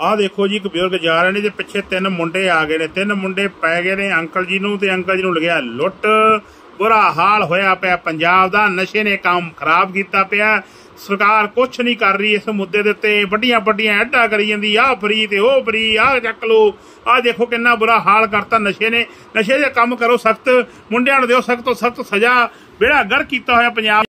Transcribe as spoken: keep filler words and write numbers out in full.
ਆਹ ਦੇਖੋ ਜੀ, ਇੱਕ ਬਜ਼ੁਰਗ ਜਾ ਰਹੇ ਨੇ ਤੇ ਪਿੱਛੇ ਤਿੰਨ ਮੁੰਡੇ ਆ ਗਏ ਨੇ। ਤਿੰਨ ਮੁੰਡੇ ਪੈ ਗਏ ਨੇ ਅੰਕਲ ਜੀ ਨੂੰ, ਤੇ ਅੰਕਲ ਜੀ ਨੂੰ ਲੱਗਿਆ ਲੁੱਟ। ਬੁਰਾ ਹਾਲ ਹੋਇਆ ਪਿਆ ਪੰਜਾਬ ਦਾ, ਨਸ਼ੇ ਨੇ ਕੰਮ ਖਰਾਬ ਕੀਤਾ ਪਿਆ। ਸਰਕਾਰ ਕੁਛ ਨਹੀਂ ਕਰ ਰਹੀ ਇਸ ਮੁੱਦੇ ਦੇ ਉੱਤੇ। ਵੱਡੀਆਂ ਵੱਡੀਆਂ ਐਡਾਂ ਕਰੀ ਜਾਂਦੀ, ਆਹ ਫਰੀ ਤੇ ਉਹ ਫਰੀ, ਆਹ ਚੱਕ ਲਓ। ਆਹ ਦੇਖੋ ਕਿੰਨਾ ਬੁਰਾ ਹਾਲ ਕਰਤਾ ਨਸ਼ੇ ਨੇ। ਨਸ਼ੇ ਦੇ ਕੰਮ ਕਰੋ ਸਖਤ, ਮੁੰਡਿਆਂ ਨੂੰ ਦਿਓ ਸਖਤ ਤੋਂ ਸਖਤ ਸਜ਼ਾ। ਬੇੜਾ ਗਰਕ ਕੀਤਾ ਹੋਇਆ ਪੰਜਾਬ।